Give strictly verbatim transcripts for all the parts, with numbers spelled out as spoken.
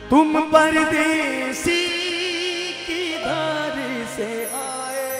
तुम परदेसी किधर से आए,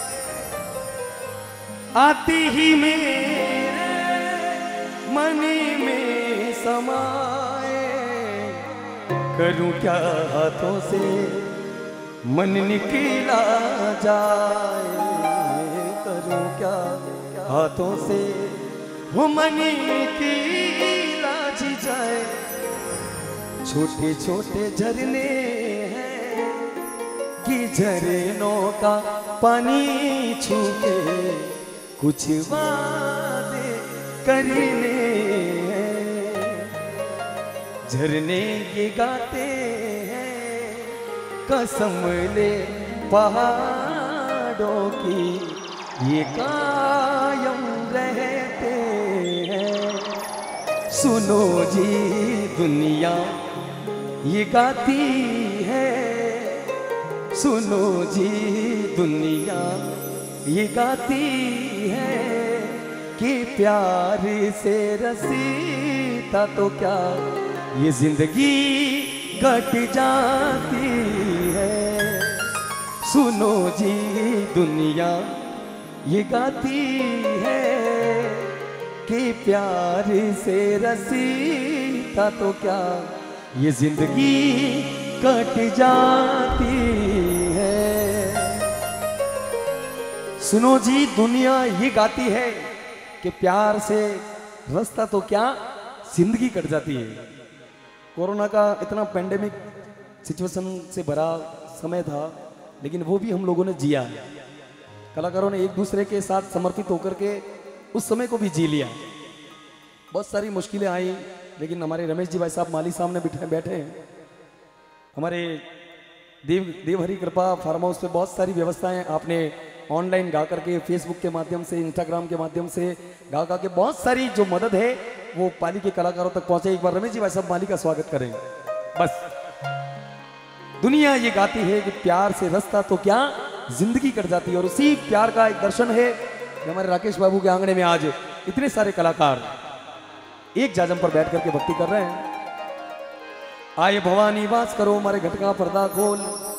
आते ही मेरे मन में समाए। करूं क्या हाथों से मन निकला जाए, करूं क्या हाथों से वो मन निकला जाए। छोटे छोटे झरने हैं कि झरनों का पानी छू के कुछ वादे करने हैं। झरने ये गाते हैं कसम ले पहाड़ों की, ये कायम रहते हैं। सुनो जी दुनिया ये गाती है, सुनो जी दुनिया ये गाती है कि प्यार से रसीता तो क्या ये जिंदगी कट जाती है। सुनो जी दुनिया ये गाती है कि प्यार से रसीता तो क्या ये जिंदगी कट जाती है। सुनो जी दुनिया ये गाती है कि प्यार से रास्ता तो क्या जिंदगी कट जाती है। कोरोना का इतना पेंडेमिक सिचुएशन से भरा समय था, लेकिन वो भी हम लोगों ने जिया। कलाकारों ने एक दूसरे के साथ समर्पित होकर के उस समय को भी जी लिया। बहुत सारी मुश्किलें आई, लेकिन हमारे रमेश जी भाई साहब माली सामने बिठे बैठे हैं। हमारे देव देवहरी कृपा फार्म हाउस पे बहुत सारी व्यवस्थाएं आपने ऑनलाइन गा करके, फेसबुक के माध्यम से, इंस्टाग्राम के माध्यम से गा गा के बहुत सारी जो मदद है वो पाली के कलाकारों तक पहुंचे। एक बार रमेश जी भाई साहब माली का स्वागत करें। बस दुनिया ये गाती है कि प्यार से रास्ता तो क्या जिंदगी कट जाती है, और उसी प्यार का एक दर्शन है कि हमारे राकेश बाबू के आंगने में आज इतने सारे कलाकार एक जाजम पर बैठ करके भक्ति कर रहे हैं। आए भवानी वास करो मारे घट का पर्दा खोल,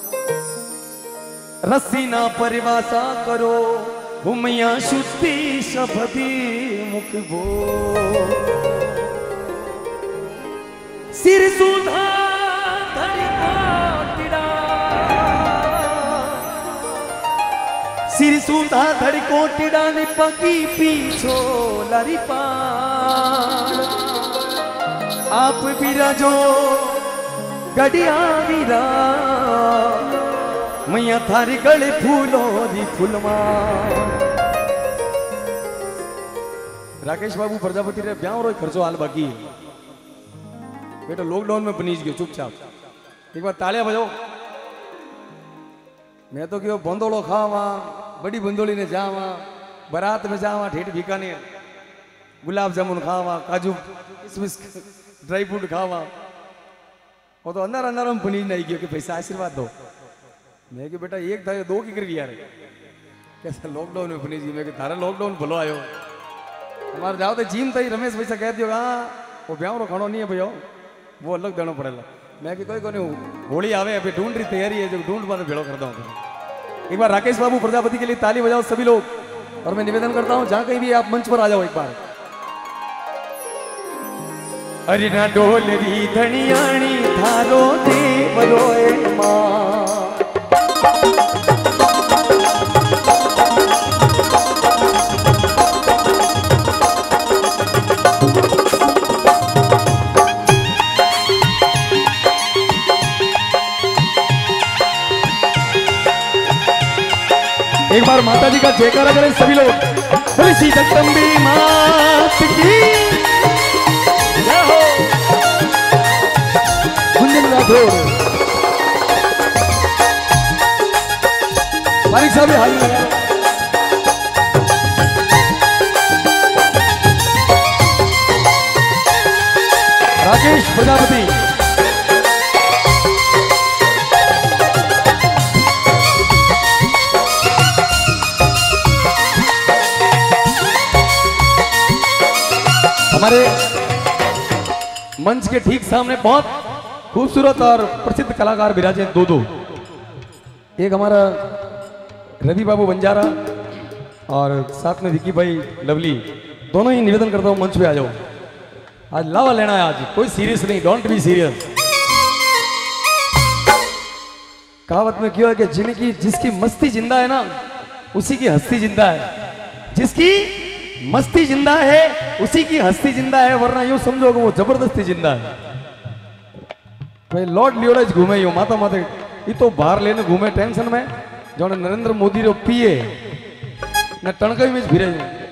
रस्सी ना परिवासा करो हुमया शुद्धि शब्दी मुख बोल। सिर सुधा धरि कोटिड़ा, सिर सुधा धरि कोटिड़ा ने पगी पीछो लरी पार। आप बिराजो गड़िया वीरा, मैया थारी गले फूलों दी फुलमा। राकेश बाबू प्रजापति रे ब्याह रो खर्चो हाल बाकी है। बेटा लॉकडाउन में बनीज गयो चुपचाप। एक बार तालियां बजाओ। मैं तो क्यों बंदोड़ो खावा, बड़ी बंदोली ने जावा, बारात में जावा, ठेठ बीकानेर गुलाब जामुन खावा, काजू किशमिश ड्राई फ्रूट खावा। वो तो अंदर अंदर हम बनीज नहीं गयो कि पैसा आशीर्वाद दो। मैं कि बेटा एक था दो की कर यार, कैसा लॉकडाउन में बनीज। मैं कि थारा लॉकडाउन भलो आयो, हमारे जाओ तो जिम तई रमेश पैसा कह दियो हाँ वो ब्याह रो खानो नहीं है भैया, वो अलग देना पड़ेगा। मैं कि कोई कोई होली आवे अभी ढूंढ रही तैयारी है, जो ढूंढ बाद भेड़ो करता हूँ। एक बार राकेश बाबू प्रजापति के लिए ताली बजाओ सभी लोग। और मैं निवेदन करता हूँ जहां कहीं भी आप मंच पर आ जाओ एक बार। अरे ना डोलरी धनियाणी थारो देव रोए मां, एक बार माता जी का जयकारा करें सभी लोग। बोली सी जगदम्बे मात की जय हो। गुंजन राठौर मालिक साहब हाल लगा। राकेश प्रजापति हमारे मंच के ठीक सामने बहुत खूबसूरत और प्रसिद्ध कलाकार विराजे दो दो। एक हमारा रवि बाबू बंजारा और साथ में विकी भाई लवली, दोनों ही निवेदन करता हूँ मंच पे आ जाओ। आज लावा लेना है, आज कोई सीरियस नहीं, डोंट बी सीरियस। कहावत में क्यों है कि जिनकी जिसकी मस्ती जिंदा है ना उसी की हस्ती जिंदा है, जिसकी मस्ती जिंदा है उसी की हस्ती जिंदा है, वरना यूं समझो कि वो जबरदस्ती जिंदा है। भाई लॉर्ड लियोडाज घूमे यो माता माते ये तो बाहर लेने घूमे टेंशन में, जो नरेंद्र मोदी रो पिए न टणकई में फिरे।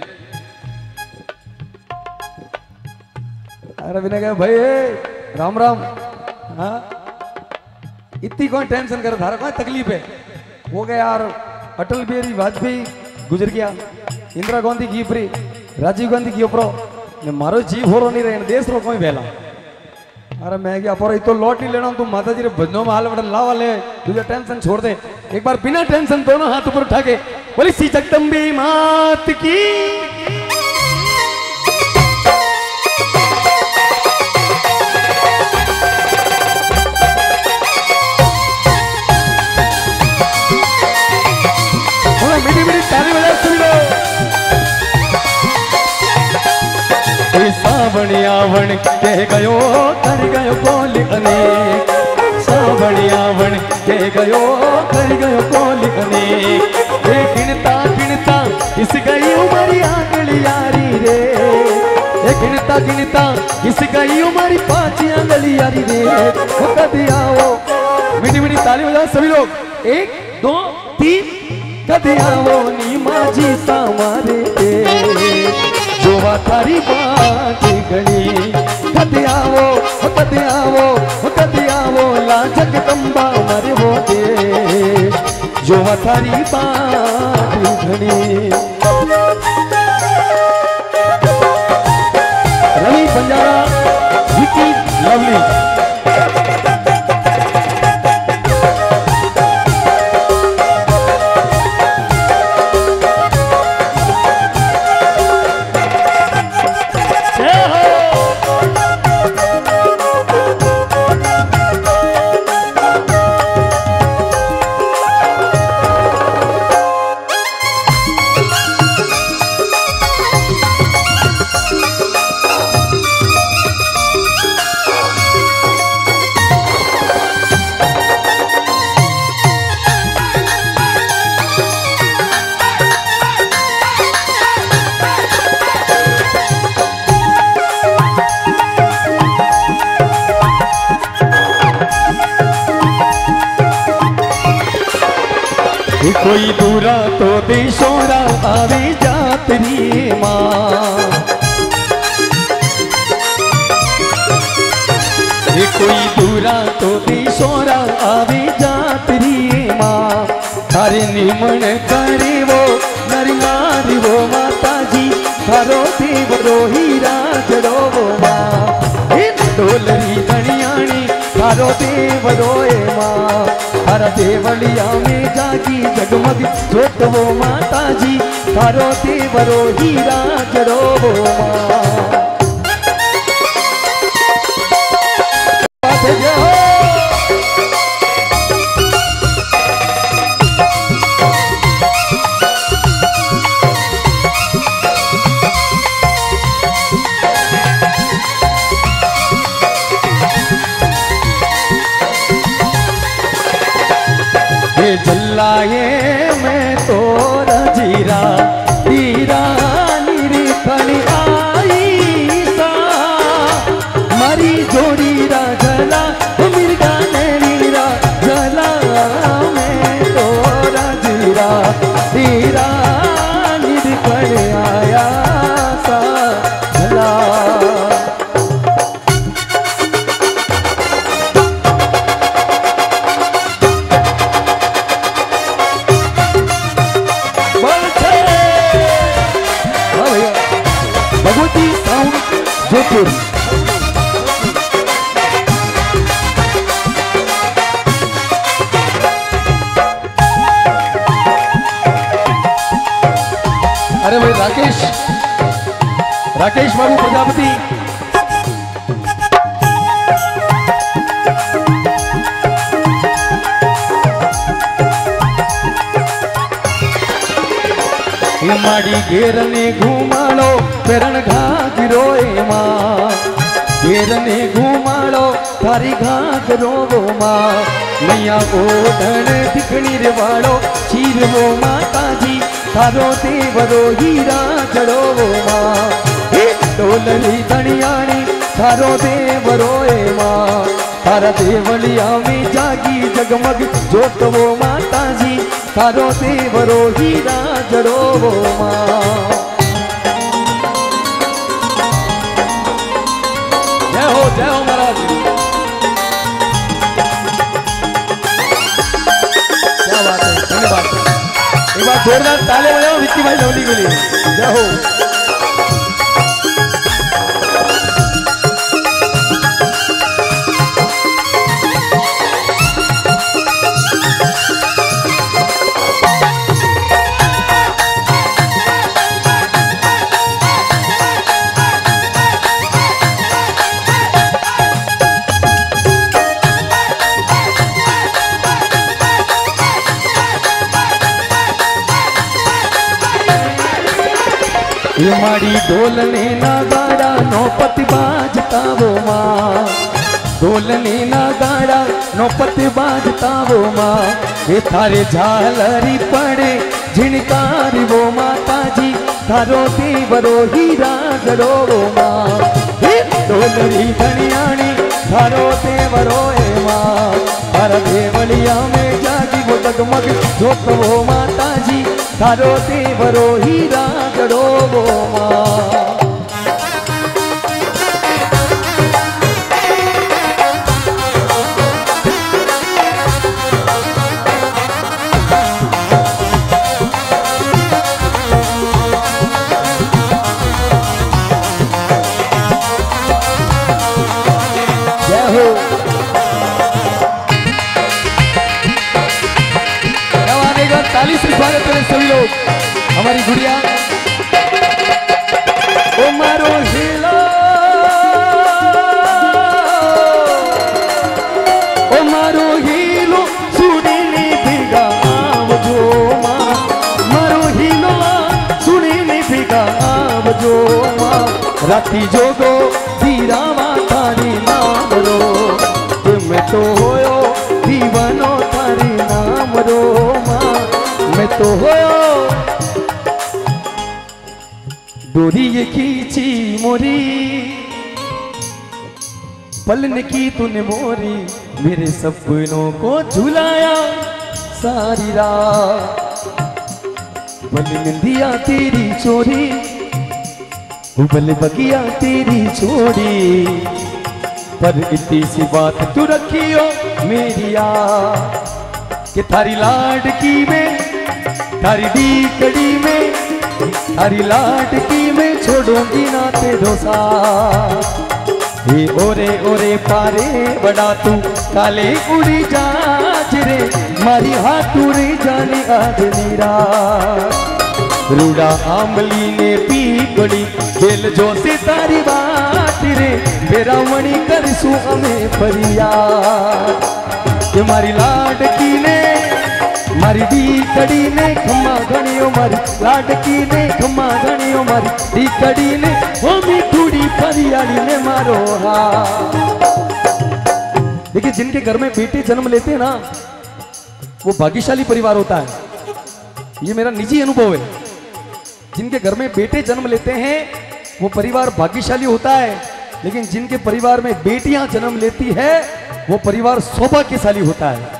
अरे विनय कहा भाई राम राम, हाँ इतनी कौन टेंशन करे, थारा कौन तकलीफ है। हो गया यार, अटल बिहारी वाजपेयी गुजर गया, इंदिरा गांधी की फ्री, राजीव गांधी की उपरो ने मारो जीव हो रो नहीं रहे, देश रो कोई बेला। अरे मैं क्या पर तो लौट नहीं लेना, तुम माता जी रे भजनों में हाल बड़ा लावा ले, तुझे टेंशन छोड़ दे। एक बार बिना टेंशन दोनों हाथ ऊपर उठा के बोली सी जगदम्बे मात की। मेरी मेरी ताली बजा सुन लो। सावणियावण कह गयो कर गयो कोली अनेक, सावणियावण कह गयो कर गयो कोली अनेक। ए गिनता गिनता इस गई उमरी आंगली यारी रे, ए गिनता गिनता इस गई उमरी पांच आंगली यारी रे। वो कभी आओ, मीठी मीठी ताली बजा सभी लोग, एक दो तीन। कभी आओ नी माझी सामारे जोवा थारी बात गणी। कभी आओ कभी आओ कभी आओ ला जगदम्बा मरे वो दे जोवा थारी बात गणी। रवि बंजारा, विकी लवली। कोई दूरा तो देशोरा आवे जातरी माँ, कोई दूरा तो देशोरा आवे जातरी माँ। थारे निमन करे वो नरनारी वो माता जी, थारो देव रो हीरा जड़ो वो माँ। डोलरी धनियाणी थारो देव रोए माँ, थारा देवलिया में जागी जगमग जोत वो माता जी, थारो देव रो हीरा जड़ो वो माँ। जल्लाए मैं तो रजीरा हीरा निरीखण आई सा, मरी जोड़ी रा जला मिर्गा नेरीरा जला। मैं तो रजीरा हीरा निरीखण आया सा जला। भगवती साउंड जोधपुर। अरे भाई राकेश, राकेश बाबू प्रजापति। माड़ी घेर ने घुमाड़ो पेरण घाघरो मां घेर ने घुमाड़ो थारी घाघरो मां मैया ओढ़ण दिखणी रे वाड़ो चीरवो माता जी थारो देवरो हीरा जड़ो मां डोलरी धनियाणी थारो देवरो मां थारा देवलिया में जागी जगमग जोतवो माता जी थारो देवरो हीरा जड़ो मां जय हो जय हो महाराज क्या बात है धन्यवाद एक बार जोरदार ताले बजाओ विक्की भाई लवली के लिए जय हो ये माड़ी ढोलने ना गाड़ा नौपति बाजता वो माँ ढोलने ना गाड़ा नौपति बाजता वो माँ ये थारे झालरी पड़े झिनकारी वो माता जी थारो देवरो हीरा जड़ो वो माँ ढोलरी धनियाणी थारो देवरो ए माँ हर देवलिया में जागी वो जगमग जोत वो माता जी थारो देवरो हीरा जड़ो वो मां जय हो ताली से स्वागत करें सभी लोग हमारी गुड़िया ओ मारो हिलो ओ मारो हिलो सुनी नी भिगा आवजो मां मारो हिलो सुनी नी भिगा आवजो मां राती जोगो दीरावा थारी नाम रो तुम तो होयो दीवानो थारी नाम रो मां मैं तो होयो डोरी ये खींची मोरी पलन की तूने मोरी मेरे सपनों को झुलाया सारी रात बल निंदिया तेरी चोरी बल बगिया तेरी छोड़ी पर इतनी सी बात तू रखियो मेरी यार कि थारी लाडकी में थारी डी कड़ी में थारी लाडकी में छोड़ूंगी ना तेरो साथ ये ओरे ओरे पारे बड़ा तू काले उड़ी जाज रे मारी हाथ रे जाने आज नीरा रूड़ा आंबली ने पी गड़ी दिल जो से तारी बात रे मेरा मणि कर सु हमें फरियाद कि मारी लाडकी ने मारी दी कड़ी ने खम्मा घणियो मारी लाडकी ने खम्मा घणियो मारी दी कड़ी ने वो मी थोड़ी फरियाली ने मारो हा। देखिए जिनके घर में बेटे जन्म लेते हैं ना वो भाग्यशाली परिवार होता है। ये मेरा निजी अनुभव है। जिनके घर में बेटे जन्म लेते हैं वो परिवार भाग्यशाली होता है, लेकिन जिनके परिवार में बेटियां जन्म लेती है वो परिवार सौभाग्यशाली होता है।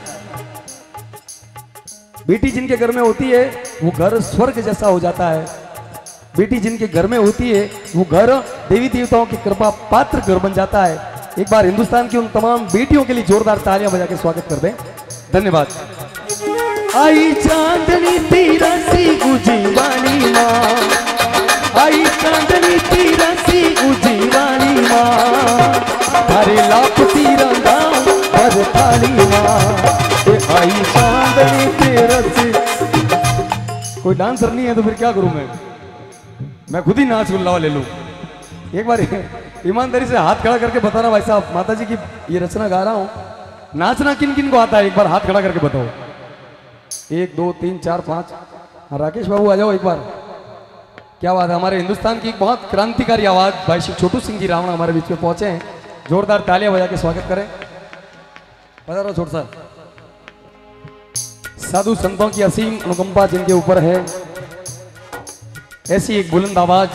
बेटी जिनके घर में होती है वो घर स्वर्ग जैसा हो जाता है। बेटी जिनके घर में होती है वो घर देवी देवताओं की कृपा पात्र घर बन जाता है। एक बार हिंदुस्तान की उन तमाम बेटियों के लिए जोरदार तालियां बजा के स्वागत कर दें। धन्यवाद। आई चांदनी तेरा सी उजीवानी माँ, आई चांदनी तेरा सी उजीवानी माँ, थारे लाप तीरा गाँव पर थाली माँ, आई चांदनी तेरा सी। कोई डांसर नहीं है तो फिर क्या करूं मैं मैं खुद ही नाच गुल्लावा ले लूं। एक बार ईमानदारी से हाथ खड़ा करके बताना भाई साहब, माता जी की ये रचना गा रहा हूं, नाचना किन किन को आता है एक बार हाथ खड़ा करके बताओ। एक दो तीन चार पांच। हाँ राकेश बाबू आ जाओ एक बार। क्या बात है, हमारे हिंदुस्तान की एक बहुत क्रांतिकारी आवाज भाई श्री छोटू सिंह जी रावण हमारे बीच में पहुंचे हैं। जोरदार तालियां बजा के स्वागत करें। पधारो छोटू साहब। साधु संतों की असीम अनुकंपा जिनके ऊपर है, ऐसी एक बुलंद आवाज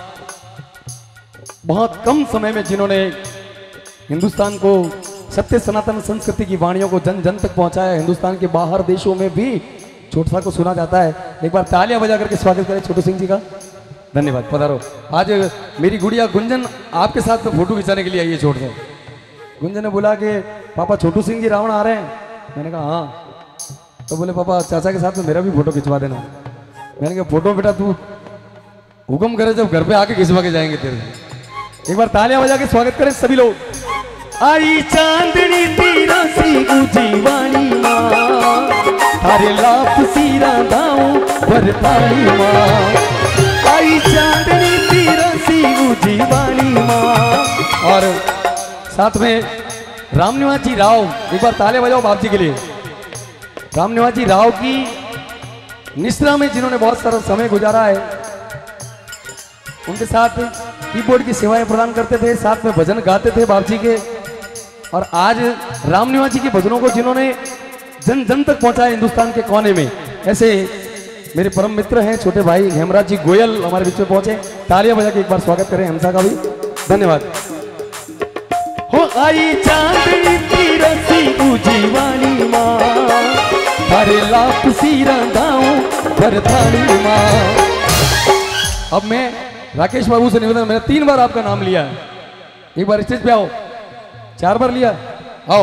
बहुत कम समय में जिन्होंने हिंदुस्तान को सत्य सनातन संस्कृति की वाणियों को जन जन तक पहुंचाया। हिंदुस्तान के बाहर देशों में भी छोटू साहब को सुना जाता है। एक बार तालियां बजा करके स्वागत करें छोटू सिंह जी का। धन्यवाद, पधारो। आज मेरी गुड़िया गुंजन आपके साथ में फोटो खिंचाने के लिए आई है। छोटू साहब गुंजन ने बोला कि पापा छोटू सिंह जी रावण आ रहे हैं। मैंने कहा हाँ। तो बोले पापा चाचा के साथ में मेरा भी फोटो खिंचवा देना। मैंने कहा फोटो बेटा तू हुक्म करे, जब घर पे आके खिंचवा के जाएंगे तेरे। एक बार तालियां बजा के स्वागत करें सभी लोग। आई चांदनी तीरा सी ऊंची वाणी मां, थारे लाप सीरा दाऊं भरताली मां। आई चांदनी तीरा सी ऊंची वाणी मां। और साथ में रामनिवास जी राव, एक बार ताले बजाओ बाप जी के लिए। रामनिवास जी राव की निश्रा में जिन्होंने बहुत सारा समय गुजारा है, उनके साथ कीबोर्ड की सेवाएं प्रदान करते थे, साथ में भजन गाते थे बाप जी के। और आज रामनिवास जी के भजनों को जिन्होंने जन जन तक पहुंचाया हिंदुस्तान के कोने में, ऐसे मेरे परम मित्र हैं छोटे भाई हेमराज जी गोयल हमारे बीच में पहुंचे। तालियां बजा के एक बार स्वागत करें हमसा का भी। धन्यवाद। हो आई चांदनी तीरा सी ऊंची वाणी मां, थारे लाप सीरा दाऊं भरताली मां। अब मैं राकेश बाबू से निवेदन, मैंने तीन बार आपका नाम लिया है, एक बार स्टेज पे आओ। चार बार लिया, आओ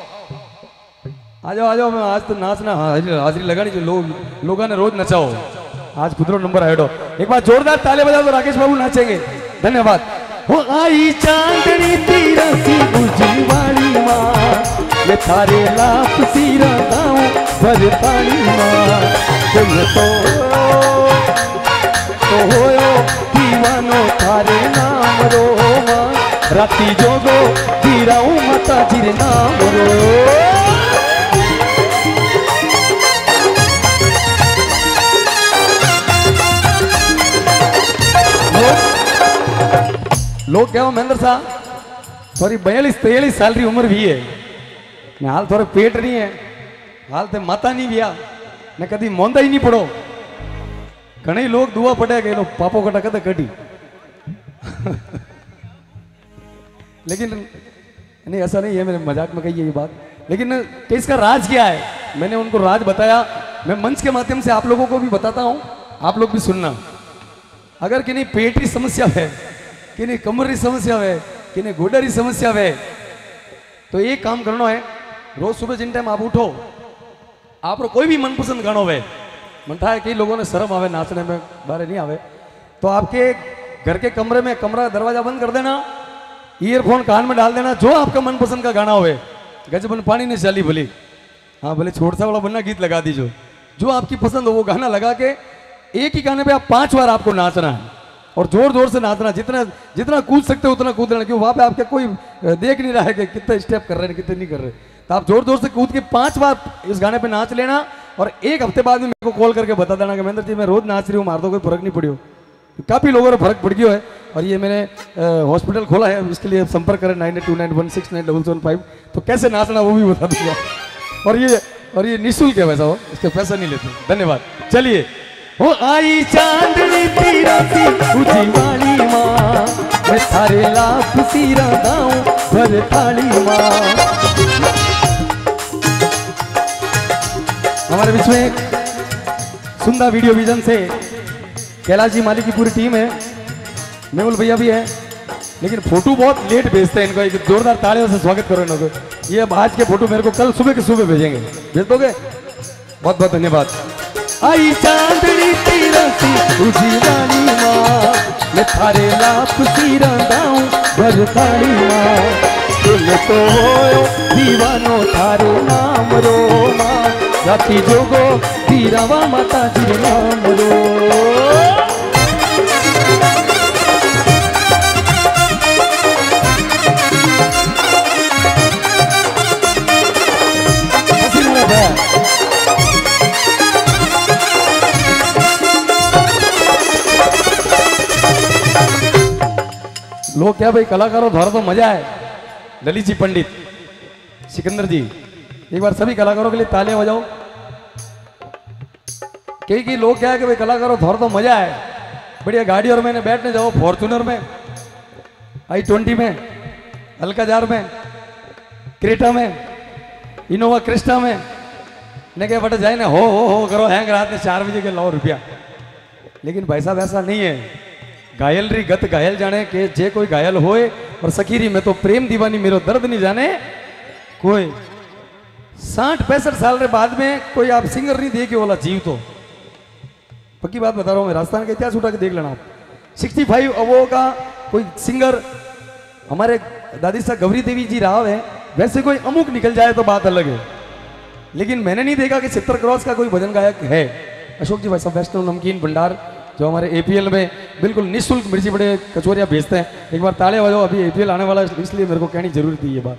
आ जाओ आ जाओ। मैं आज तो नाचना हाजिरी हाजिरी लगानी जो लोग लोगों ने रोज नचाओ, आज खुदरो नंबर आएडो। एक बार जोरदार ताले बजाओ तो राकेश बाबू नाचेंगे। धन्यवाद। हो आई चांदनी तीरा सी ऊंची वाणी मां, ये थारे लाप सीरा दाऊं भरताली मां। तुम तो तो होयो दीवानो थारे नाम रो मां, राती जोगो दीराऊं माता जी नाम रो। लोग क्या महेंद्र साहब थोड़ी बयालीस तेलीस साल की उम्र भी है ने, हाल थोड़े पेट नहीं है, हाल ते माता नहीं गया ने, कभी मोंदा ही नहीं पड़ो। घने लोग दुआ पड़े गए लोग पापो कटा कदे कटी लेकिन नहीं, ऐसा नहीं है, मैंने मजाक में कही है ये बात। लेकिन कि इसका राज क्या है, मैंने उनको राज बताया। मैं मंच के माध्यम से आप लोगों को भी बताता हूं, आप लोग भी सुनना। अगर कि नहीं पेट की समस्या है, कि नहीं कमर की समस्या है, कि नहीं गोडा की समस्या है, तो एक काम करना है, रोज सुबह जिन टाइम आप उठो, आप कोई भी मनपसंद गानो है। मनता है कई लोगों ने शर्म आवे नाचने में, बारे नहीं आवे, तो आपके घर के कमरे में कमरा दरवाजा बंद कर देना, ईयरफोन कान में डाल देना, जो आपका मनपसंद का गाना होवे, गजबन पानी ने चाली भली, हाँ भले छोड़ सा वाला बनना गीत लगा दीजिए, जो आपकी पसंद हो वो गाना लगा के एक ही गाने पे आप पांच बार आपको नाचना है और जोर जोर से नाचना, जितना जितना कूद सकते हो उतना कूदना, क्यों वहां पे आपके कोई देख नहीं रहा है कि कितने स्टेप कर रहे हैं कितने नहीं कर रहे। तो आप जोर जोर से कूद के पांच बार इस गाने पे नाच लेना और एक हफ्ते बाद में मेरे को कॉल करके बता देना कि महेंद्र जी मैं रोज नाच रही हूँ, मार दो कोई फर्क नहीं पड़ी हो। तो काफी लोगों को फर्क पड़ गया है और ये मैंने हॉस्पिटल खोला है, इसके लिए संपर्क करें nine eight two nine one six nine double seven five. तो कैसे नाचना वो भी बता दूंगा और ये और ये निःशुल्क है वैसा, हो इसके पैसा नहीं लेते। धन्यवाद। चलिए। हो आई चांदनी तीरा सी ऊंची वाली मां, मैं थारे लाप सीरा दाऊं भरताली मां। हमारे बीच में सुंदर वीडियो विजन से कैलाश जी मालिक की पूरी टीम है, मेहुल भैया भी है, लेकिन फोटो बहुत लेट भेजते हैं। इनको एक जोरदार तालियों से स्वागत करो इनको। ये अब आज के फोटो मेरे को कल सुबह के सुबह भेजेंगे, भेज दोगे? बहुत बहुत धन्यवाद। आई चांदनी तीरा सी ऊंची वाली मां, मैं थारे लाप सीरा दाऊं भरताली मां। तुम तो होयो दीवानो थारे नाम रो मां, राती जोगो दीरावा माता जी नाम रो। लोग क्या भाई कलाकारों द्वारा तो मजा है। ललित जी पंडित, सिकंदर जी, एक बार सभी कलाकारों के लिए तालियां बजाओ। कई कई लोग क्या है कि भाई कलाकारों द्वारा तो मजा है, बढ़िया गाड़ियों में बैठने जाओ, फॉर्चूनर में, आई ट्वेंटी में, अल्काजार में, क्रेटा में, इनोवा क्रिस्टा में, ने के बट जाए ना हो हो हो करो हैंग रात में चार बजे के लो रुपया। लेकिन भाई साहब ऐसा नहीं है। घायल री गत घायल जाने के जे कोई घायल होए और सकीरी में तो प्रेम दीवानी मेरो दर्द नहीं जाने कोई। साठ पैंसठ साल के बाद में कोई आप सिंगर नहीं देखे वाला जीव तो पक्की बात बता रहा हूं मैं, राजस्थान का इतिहास उठा के देख लेना आप। सिक्सटी फाइव अवो का कोई सिंगर हमारे दादी साहब गौरी देवी जी रहा है, वैसे कोई अमुक निकल जाए तो बात अलग है। लेकिन मैंने नहीं देखा कि सत्तर क्रॉस का कोई भजन गायक है। अशोक जी भाई साहब वैष्णव नमकीन भंडार जो हमारे एपीएल में बिल्कुल निःशुल्क मिर्ची बड़े कचौरियाँ भेजते हैं, एक बार ताले बजाओ, अभी एपीएल आने वाला है इसलिए मेरे को कहनी जरूरी थी ये बात।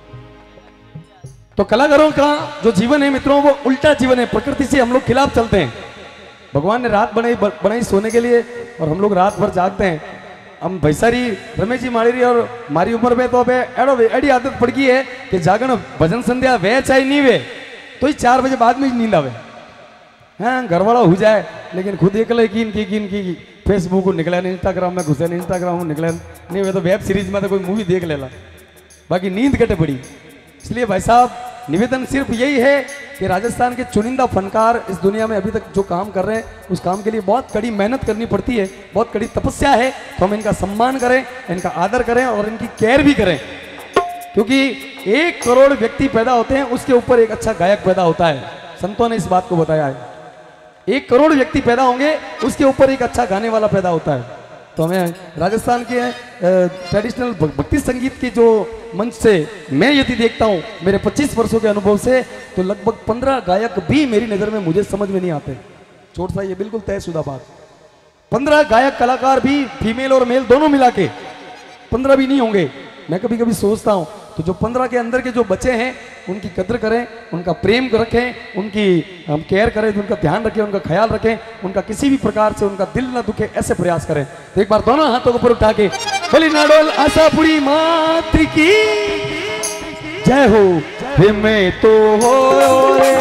तो कलाकारों का जो जीवन है मित्रों वो उल्टा जीवन है, प्रकृति से हम लोग खिलाफ चलते हैं। भगवान ने रात बनाई बनाई सोने के लिए और हम लोग रात भर जागते हैं। हम भैसारी रमेश जी माड़ी रही और हमारी उम्र में तो अब एडो एडी आदत पड़ गई है कि जागरण भजन संध्या वे चाहे नहीं वे तो ही चार बजे बाद में ही नींद आवे। हाँ घर वाला हो जाए लेकिन खुद एकले कीन की कीन की फेसबुक को निकले इंस्टाग्राम में घुसे इंस्टाग्राम में निकले नहीं वे तो वेब सीरीज में तो कोई मूवी देख लेला, बाकी नींद कटे पड़ी। इसलिए भाई साहब निवेदन सिर्फ यही है कि राजस्थान के चुनिंदा फनकार इस दुनिया में अभी तक जो काम कर रहे हैं उस काम के लिए बहुत कड़ी मेहनत करनी पड़ती है, बहुत कड़ी तपस्या है। तो हम इनका सम्मान करें, इनका आदर करें और इनकी केयर भी करें, क्योंकि एक करोड़ व्यक्ति पैदा होते हैं उसके ऊपर एक अच्छा गायक पैदा होता है। संतों ने इस बात को बताया है, एक करोड़ व्यक्ति पैदा होंगे उसके ऊपर एक अच्छा गाने वाला पैदा होता है। तो हमें राजस्थान के ट्रेडिशनल भक्ति संगीत के जो मंच से मैं यदि देखता हूँ मेरे पच्चीस वर्षों के अनुभव से, तो लगभग पंद्रह गायक भी मेरी नज़र में मुझे समझ में नहीं आते। छोट सा ये बिल्कुल तयशुदा बात, पंद्रह गायक कलाकार भी फीमेल और मेल दोनों मिला के पंद्रह भी नहीं होंगे। मैं कभी कभी सोचता हूँ तो जो पंद्रह के अंदर के जो बच्चे हैं उनकी कद्र करें, उनका प्रेम रखें, उनकी हम केयर करें, उनका ध्यान रखें, उनका ख्याल रखें, उनका किसी भी प्रकार से उनका दिल ना दुखे ऐसे प्रयास करें। तो एक बार दोनों हाथों को ऊपर उठा के बोली नाडोल आशापुरी मात्र की जय हो। मैं तो हो रे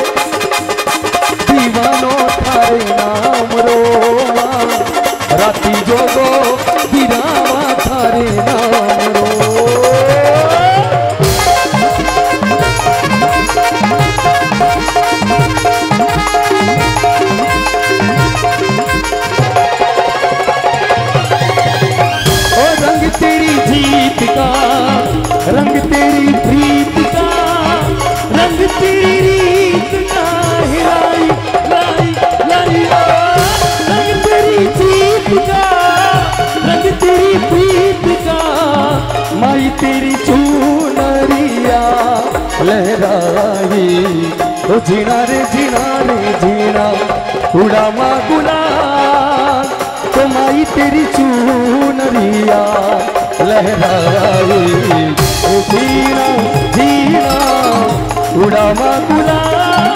दीवानो थारे नाम रोवा, राती जोगो गिरावा थारे नाम रो। रंग तेरी प्रीत का, रंग तेरी रीत का हिलाई लाई लाई, रंग तेरी जीत का, रंग तेरी प्रीत का, माई तेरी चूनरिया लहराई। तो जीना रे जीना रे जीना उड़ा माँ गुलाल, तो माई तेरी चूनरिया लहराई। जीना जीना उड़ा माँ गुलाल,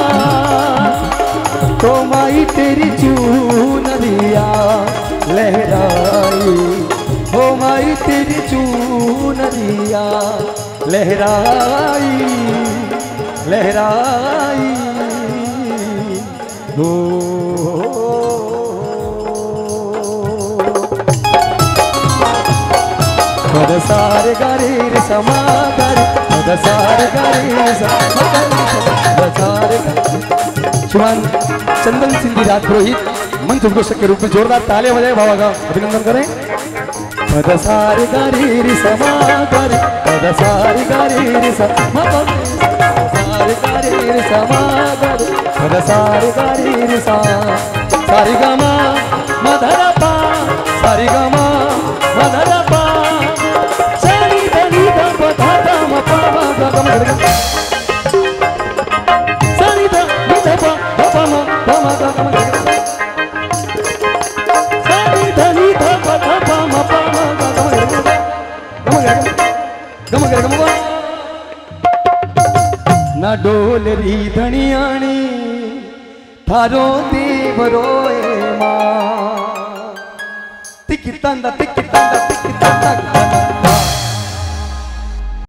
तो माई तेरी चूनरिया लहराई। ओ माई तेरी चूनरिया लहराई लहराई। ओ पद सारे गारे रे समा गारे, पद सारे गारे रे समा गारे, सारे श्रीमान चंदन सिंधी राज पुरोहित मंच उद्घोषक के रूप में जोरदार तालियां बजाए, बाबा का अभिनंदन करें। पद सारे गारे रे समा गारे, पद सारे गारे रे समा गारे, सारे गारे रे समा गारे, पद सारे गारे रे सा, सारे गामा मधरा पा, सारे गामा मधरा पा, ना डोल री धनियाणी थारो देव रोए मां, तिकी तंदा तिकी तंदा तिकी तक